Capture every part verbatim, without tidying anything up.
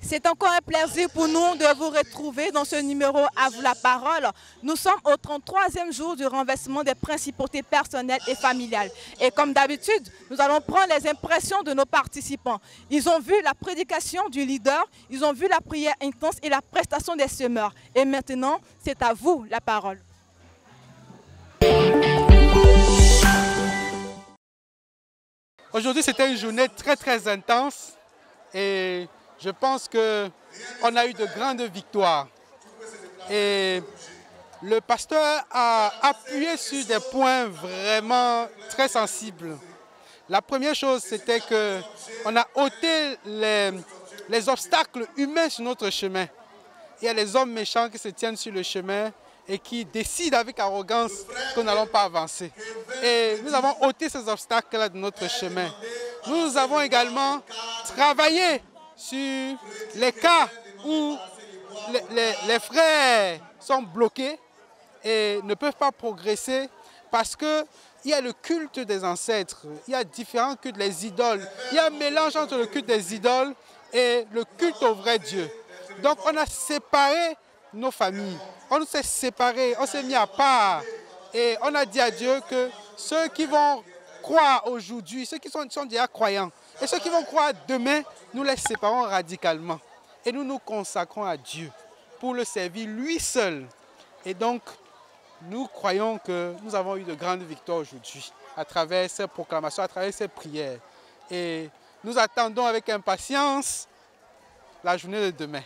C'est encore un plaisir pour nous de vous retrouver dans ce numéro À vous la parole. Nous sommes au trente-troisième jour du renversement des principautés personnelles et familiales. Et comme d'habitude, nous allons prendre les impressions de nos participants. Ils ont vu la prédication du leader, ils ont vu la prière intense et la prestation des semeurs. Et maintenant, c'est à vous la parole. Aujourd'hui, c'était une journée très très intense et je pense qu'on a eu de grandes victoires. Et le pasteur a appuyé sur des points vraiment très sensibles. La première chose, c'était qu'on a ôté les, les obstacles humains sur notre chemin. Il y a les hommes méchants qui se tiennent sur le chemin et qui décident avec arrogance que nous n'allons pas avancer. Et nous avons ôté ces obstacles-là de notre chemin. Nous avons également travaillé sur les cas où les, les, les frères sont bloqués et ne peuvent pas progresser parce qu'il y a le culte des ancêtres, il y a différents cultes, les idoles. Il y a un mélange entre le culte des idoles et le culte au vrai Dieu. Donc on a séparé nos familles, on s'est séparés, on s'est mis à part et on a dit à Dieu que ceux qui vont croire aujourd'hui, ceux qui sont, sont déjà croyants et ceux qui vont croire demain, nous les séparons radicalement et nous nous consacrons à Dieu pour le servir lui seul. Et donc nous croyons que nous avons eu de grandes victoires aujourd'hui à travers ces proclamations, à travers ces prières et nous attendons avec impatience la journée de demain.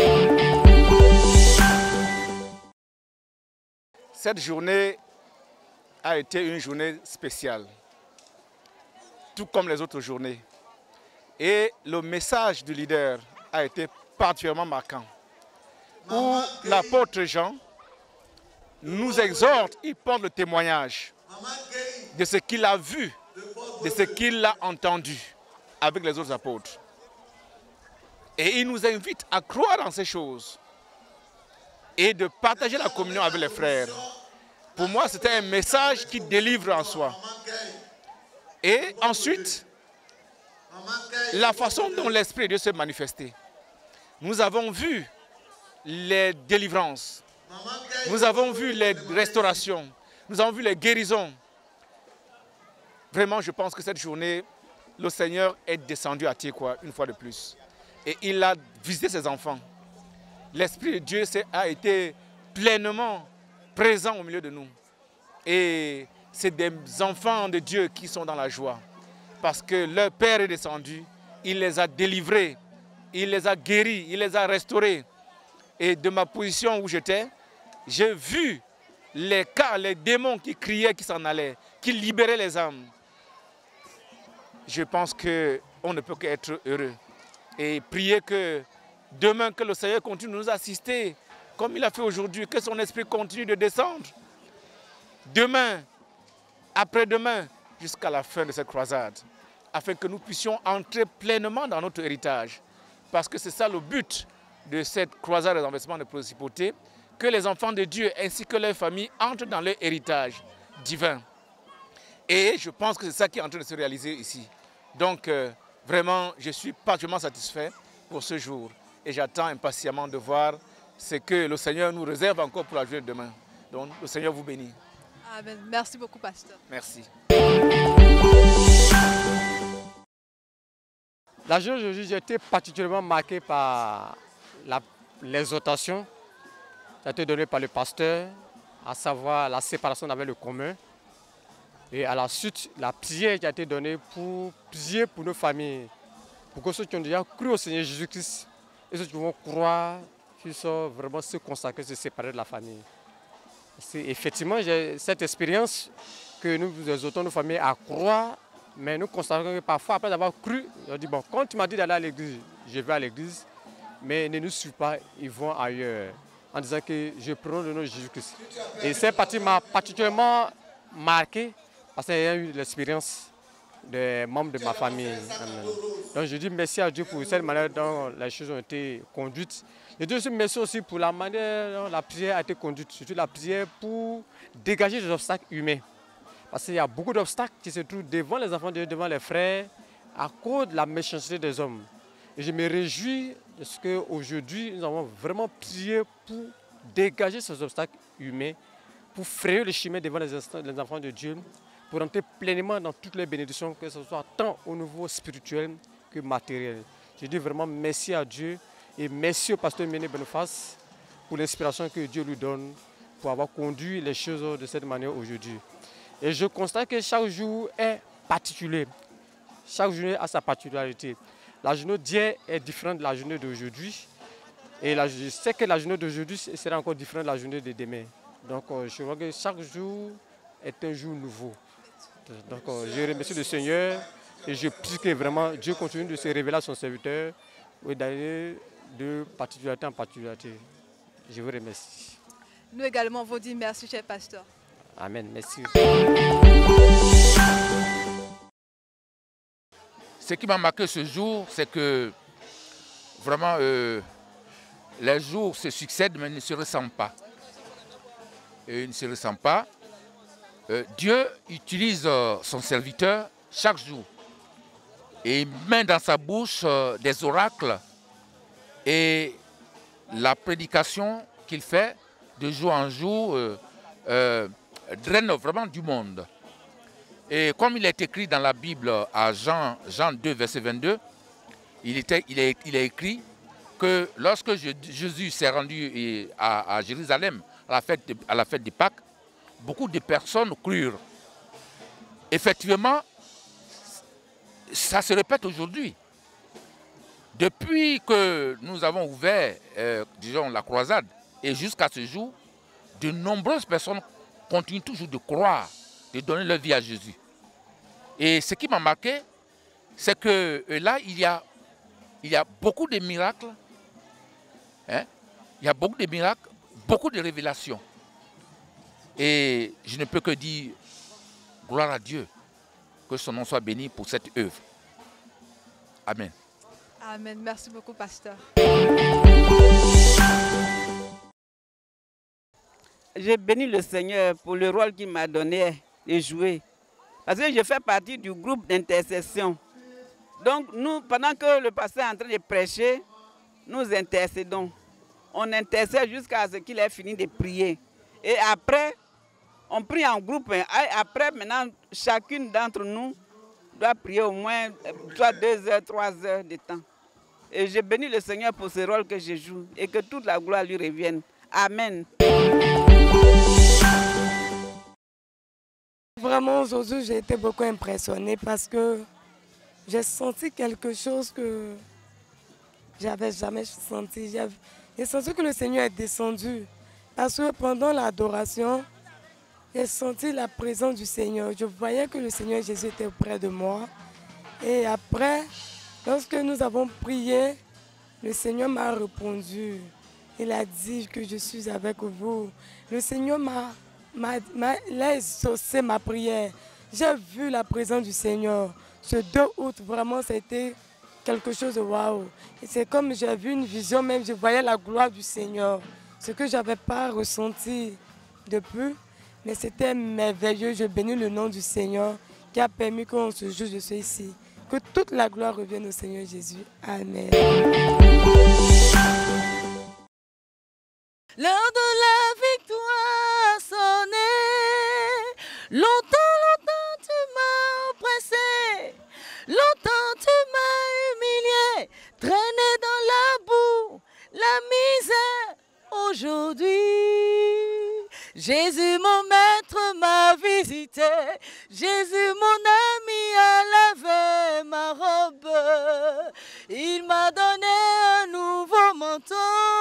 Cette journée a été une journée spéciale, tout comme les autres journées. Et le message du leader a été particulièrement marquant, où l'apôtre Jean nous exhorte, il porte le témoignage de ce qu'il a vu, de ce qu'il a entendu avec les autres apôtres. Et il nous invite à croire dans ces choses et de partager la communion avec les frères. Pour moi, c'était un message qui délivre en soi. Et ensuite, la façon dont l'Esprit de Dieu s'est manifesté. Nous avons vu les délivrances, nous avons vu les restaurations, nous avons vu les guérisons. Vraiment, je pense que cette journée, le Seigneur est descendu à Tiekwa une fois de plus. Et il a visité ses enfants. L'Esprit de Dieu a été pleinement présent au milieu de nous. Et c'est des enfants de Dieu qui sont dans la joie. Parce que leur Père est descendu, il les a délivrés, il les a guéris, il les a restaurés. Et de ma position où j'étais, j'ai vu les cas, les démons qui criaient, qui s'en allaient, qui libéraient les âmes. Je pense qu'on ne peut qu'être heureux. Et prier que demain, que le Seigneur continue de nous assister, comme il a fait aujourd'hui, que son esprit continue de descendre. Demain, après-demain, jusqu'à la fin de cette croisade, afin que nous puissions entrer pleinement dans notre héritage. Parce que c'est ça le but de cette croisade des renversements de principautés, que les enfants de Dieu ainsi que leurs familles entrent dans leur héritage divin. Et je pense que c'est ça qui est en train de se réaliser ici. Donc, euh, vraiment, je suis particulièrement satisfait pour ce jour. Et j'attends impatiemment de voir ce que le Seigneur nous réserve encore pour la journée de demain. Donc, le Seigneur vous bénit. Amen. Merci beaucoup, pasteur. Merci. La journée d'aujourd'hui, j'ai été particulièrement marqué par l'exhortation qui a été donnée par le pasteur, à savoir la séparation avec le commun. Et à la suite, la prière qui a été donnée pour prier pour nos familles, pour que ceux qui ont déjà cru au Seigneur Jésus-Christ et ceux qui vont croire, qui sont vraiment se consacrer, se séparer de la famille. C'est effectivement cette expérience que nous exhortons nos familles à croire, mais nous constatons que parfois, après avoir cru, on dit, bon, quand tu m'as dit d'aller à l'église, je vais à l'église, mais ne nous suis pas, ils vont ailleurs, en disant que je prends le nom de Jésus-Christ. Et cette partie m'a particulièrement marqué, parce qu'il y a eu l'expérience des membres de ma famille. Donc je dis merci à Dieu pour cette manière dont les choses ont été conduites. Je dis aussi merci aussi pour la manière dont la prière a été conduite, surtout la prière pour dégager les obstacles humains. Parce qu'il y a beaucoup d'obstacles qui se trouvent devant les enfants de Dieu, devant les frères, à cause de la méchanceté des hommes. Et je me réjouis Parce qu'aujourd'hui, nous avons vraiment prié pour dégager ces obstacles humains, pour frayer le chemin devant les enfants de Dieu, pour entrer pleinement dans toutes les bénédictions, que ce soit tant au niveau spirituel que matériel. Je dis vraiment merci à Dieu et merci au pasteur Méné Boniface pour l'inspiration que Dieu lui donne pour avoir conduit les choses de cette manière aujourd'hui. Et je constate que chaque jour est particulier. Chaque journée a sa particularité. La journée d'hier est différente de la journée d'aujourd'hui. Et la, je sais que la journée d'aujourd'hui sera encore différente de la journée de demain. Donc je vois que chaque jour est un jour nouveau. Donc je remercie le Seigneur et je prie que vraiment Dieu continue de se révéler à son serviteur et d'aller de particularité en particularité. Je vous remercie. Nous également vous disons merci, cher pasteur. Amen, merci. Ce qui m'a marqué ce jour, c'est que vraiment euh, les jours se succèdent mais ne se ressemblent pas. Et ils ne se ressemblent pas. Euh, Dieu utilise euh, son serviteur chaque jour et il met dans sa bouche euh, des oracles et la prédication qu'il fait de jour en jour euh, euh, draine vraiment du monde. Et comme il est écrit dans la Bible à Jean, Jean deux, verset vingt-deux, il, était, il, est, il est écrit que lorsque je, Jésus s'est rendu à, à Jérusalem à la, fête de, à la fête de Pâques, beaucoup de personnes crurent. Effectivement, ça se répète aujourd'hui. Depuis que nous avons ouvert, euh, disons, la croisade, et jusqu'à ce jour, de nombreuses personnes continuent toujours de croire, de donner leur vie à Jésus. Et ce qui m'a marqué, c'est que là, il y a, il y a beaucoup de miracles, hein? Il y a beaucoup de miracles, beaucoup de révélations. Et je ne peux que dire gloire à Dieu, que son nom soit béni pour cette œuvre. Amen. Amen. Merci beaucoup, pasteur. J'ai béni le Seigneur pour le rôle qu'il m'a donné de jouer. Parce que je fais partie du groupe d'intercession. Donc nous, pendant que le pasteur est en train de prêcher, nous intercédons. On intercède jusqu'à ce qu'il ait fini de prier. Et après, on prie en groupe. Et après, maintenant, chacune d'entre nous doit prier au moins soit deux heures, trois heures de temps. Et je bénis le Seigneur pour ce rôle que je joue et que toute la gloire lui revienne. Amen. Vraiment, aujourd'hui, j'ai été beaucoup impressionnée parce que j'ai senti quelque chose que j'avais jamais senti. J'ai senti que le Seigneur est descendu. Parce que pendant l'adoration, j'ai senti la présence du Seigneur. Je voyais que le Seigneur Jésus était auprès de moi. Et après, lorsque nous avons prié, le Seigneur m'a répondu. Il a dit que je suis avec vous. Le Seigneur m'a m'a exaucé ma prière. J'ai vu la présence du Seigneur. Ce deux août, vraiment, c'était quelque chose de waouh. C'est comme j'ai vu une vision, même je voyais la gloire du Seigneur. Ce que je n'avais pas ressenti depuis, mais c'était merveilleux. Je bénis le nom du Seigneur qui a permis qu'on se joue, je suis ici. Que toute la gloire revienne au Seigneur Jésus. Amen. L'heure de la victoire sonnait. Longtemps, longtemps tu m'as oppressé. Longtemps tu m'as humilié. Traîné dans la boue, la misère. Aujourd'hui, Jésus mon maître m'a visité. Jésus mon ami a lavé ma robe. Il m'a donné un nouveau manteau.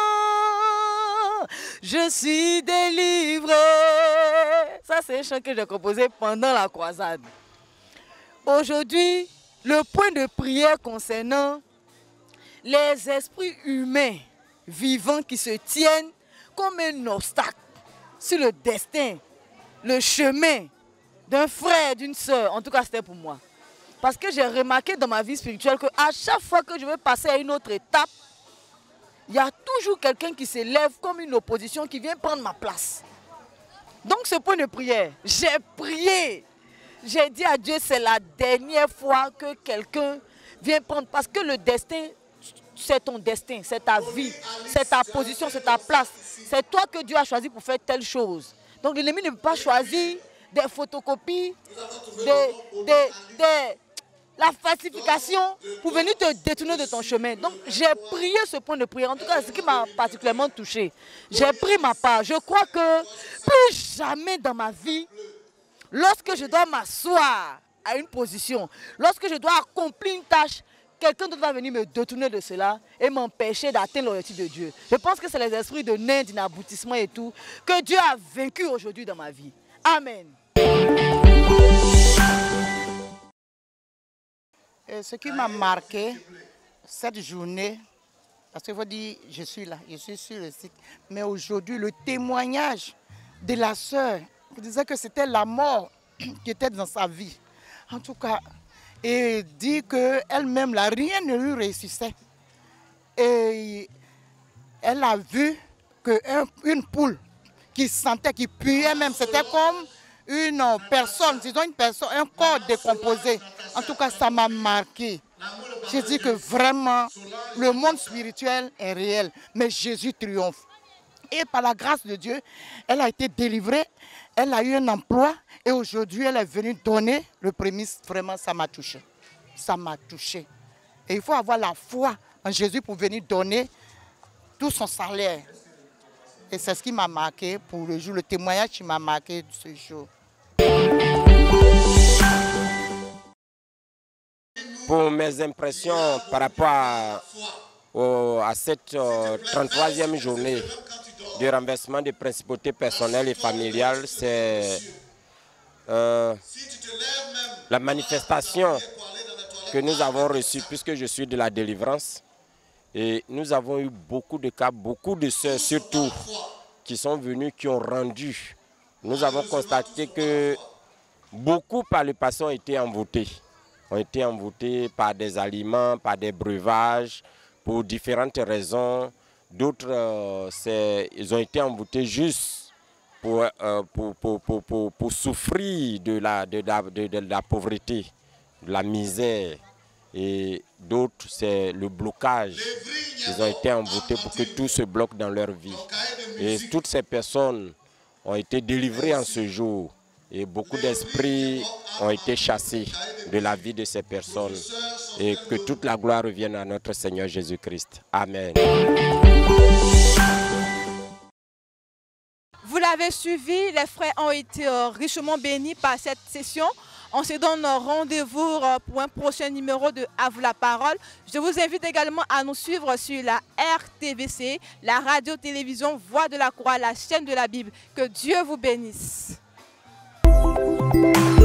Je suis délivré. Ça, c'est un chant que j'ai composé pendant la croisade. Aujourd'hui, le point de prière concernant les esprits humains vivants qui se tiennent comme un obstacle sur le destin, le chemin d'un frère, d'une soeur. En tout cas, c'était pour moi. Parce que j'ai remarqué dans ma vie spirituelle qu'à chaque fois que je vais passer à une autre étape, il y a toujours quelqu'un qui s'élève comme une opposition qui vient prendre ma place. Donc ce point de prière, j'ai prié. J'ai dit à Dieu, c'est la dernière fois que quelqu'un vient prendre. Parce que le destin, c'est ton destin, c'est ta vie, c'est ta position, c'est ta place. C'est toi que Dieu a choisi pour faire telle chose. Donc l'ennemi ne peut pas choisir des photocopies, des, des, des, la falsification pour venir te détourner de ton chemin. Donc j'ai prié ce point de prière, en tout cas ce qui m'a particulièrement touché. J'ai pris ma part. Je crois que plus jamais dans ma vie, lorsque je dois m'asseoir à une position, lorsque je dois accomplir une tâche, quelqu'un d'autre va venir me détourner de cela et m'empêcher d'atteindre l'objectif de Dieu. Je pense que c'est les esprits de nains, d'inaboutissement et tout que Dieu a vaincu aujourd'hui dans ma vie. Amen. Et ce qui m'a marqué cette journée, parce qu'il faut dire, je suis là, je suis sur le site, mais aujourd'hui, le témoignage de la sœur, qui disait que c'était la mort qui était dans sa vie. En tout cas, et dit qu'elle-même, là, rien ne lui réussissait. Et elle a vu qu'une poule qui sentait, qui puait même, c'était comme une personne, disons une personne, un corps décomposé. En tout cas, ça m'a marqué. J'ai dit que vraiment, le monde spirituel est réel, mais Jésus triomphe. Et par la grâce de Dieu, elle a été délivrée, elle a eu un emploi et aujourd'hui, elle est venue donner le prémisse. Vraiment, ça m'a touché. Ça m'a touché. Et il faut avoir la foi en Jésus pour venir donner tout son salaire. Et c'est ce qui m'a marqué pour le jour, le témoignage qui m'a marqué de ce jour. Pour mes impressions par rapport à, au, à cette euh, trente-troisième journée du renversement des principautés personnelles et familiales, c'est euh, la manifestation que nous avons reçue, puisque je suis de la délivrance. Et nous avons eu beaucoup de cas, beaucoup de sœurs surtout, qui sont venues, qui ont rendu. Nous avons constaté que beaucoup par le passé ont été envoûtés. ont été envoûtés par des aliments, par des breuvages, pour différentes raisons. D'autres, euh, ils ont été envoûtés juste pour, euh, pour, pour, pour, pour, pour souffrir de la, de, la, de, de la pauvreté, de la misère. Et d'autres, c'est le blocage. Ils ont été envoûtés pour que tout se bloque dans leur vie. Et toutes ces personnes ont été délivrées en ce jour. Et beaucoup d'esprits ont été chassés de la vie de ces personnes. Et que toute la gloire revienne à notre Seigneur Jésus-Christ. Amen. Vous l'avez suivi, les frères ont été richement bénis par cette session. On se donne rendez-vous pour un prochain numéro de À vous la parole. Je vous invite également à nous suivre sur la R T V C, la radio-télévision Voix de la Croix, la chaîne de la Bible. Que Dieu vous bénisse. Thank you.